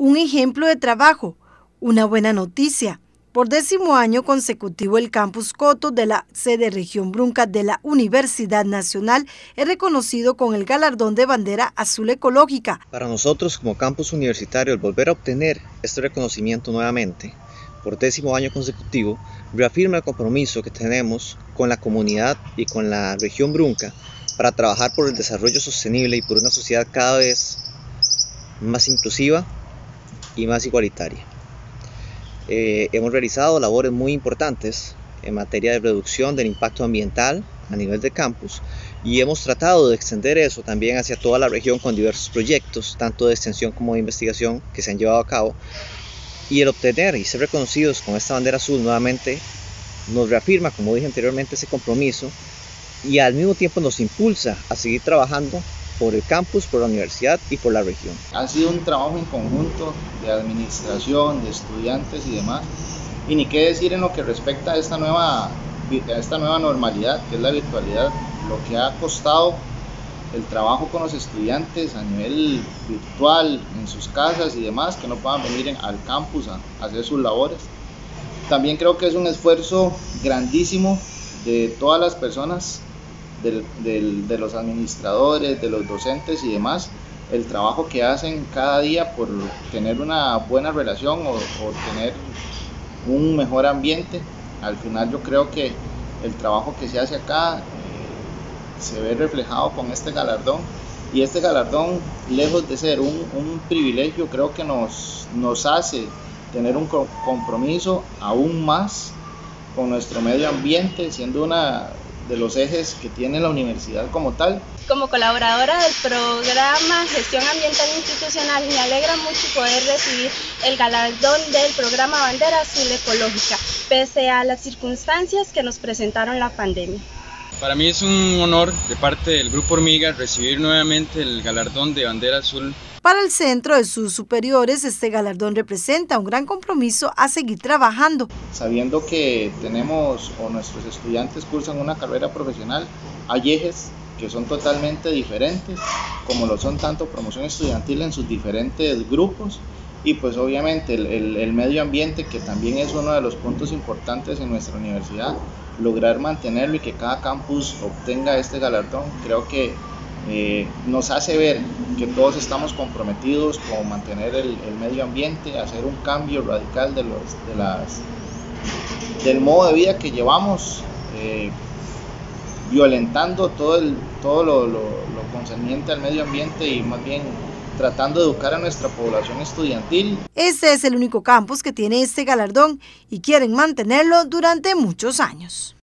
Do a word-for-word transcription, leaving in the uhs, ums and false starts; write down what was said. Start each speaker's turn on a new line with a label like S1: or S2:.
S1: Un ejemplo de trabajo, una buena noticia. Por décimo año consecutivo, el Campus Coto de la sede Región Brunca de la Universidad Nacional es reconocido con el galardón de bandera azul ecológica.
S2: Para nosotros como campus universitario, el volver a obtener este reconocimiento nuevamente por décimo año consecutivo reafirma el compromiso que tenemos con la comunidad y con la Región Brunca para trabajar por el desarrollo sostenible y por una sociedad cada vez más inclusiva y más igualitaria. Eh, hemos realizado labores muy importantes en materia de reducción del impacto ambiental a nivel de campus y hemos tratado de extender eso también hacia toda la región con diversos proyectos, tanto de extensión como de investigación que se han llevado a cabo, y el obtener y ser reconocidos con esta bandera azul nuevamente nos reafirma, como dije anteriormente, ese compromiso y al mismo tiempo nos impulsa a seguir trabajando por el campus, por la universidad y por la región.
S3: Ha sido un trabajo en conjunto de administración, de estudiantes y demás, y ni qué decir en lo que respecta a esta nueva, a esta nueva normalidad que es la virtualidad, lo que ha costado el trabajo con los estudiantes a nivel virtual, en sus casas y demás, que no puedan venir en, al campus a, a hacer sus labores. También creo que es un esfuerzo grandísimo de todas las personas, de, de, de los administradores, de los docentes y demás, el trabajo que hacen cada día por tener una buena relación o, o tener un mejor ambiente. Al final yo creo que el trabajo que se hace acá eh, se ve reflejado con este galardón, y este galardón, lejos de ser un, un privilegio, creo que nos, nos hace tener un compromiso aún más con nuestro medio ambiente, siendo una de los ejes que tiene la universidad como tal.
S4: Como colaboradora del programa Gestión Ambiental Institucional, me alegra mucho poder recibir el galardón del programa Bandera Azul Ecológica, pese a las circunstancias que nos presentaron la pandemia.
S5: Para mí es un honor de parte del Grupo Hormiga recibir nuevamente el galardón de Bandera Azul.
S1: Para el Centro de Estudios Superiores, este galardón representa un gran compromiso a seguir trabajando.
S3: Sabiendo que tenemos o nuestros estudiantes cursan una carrera profesional, hay ejes que son totalmente diferentes, como lo son tanto promoción estudiantil en sus diferentes grupos, y pues obviamente el, el, el medio ambiente, que también es uno de los puntos importantes en nuestra universidad, lograr mantenerlo y que cada campus obtenga este galardón, creo que eh, nos hace ver que todos estamos comprometidos con mantener el, el medio ambiente, hacer un cambio radical de los, de las, del modo de vida que llevamos, eh, violentando todo, el, todo lo, lo, lo concerniente al medio ambiente y más bien tratando de educar a nuestra población estudiantil.
S1: Este es el único campus que tiene este galardón y quieren mantenerlo durante muchos años.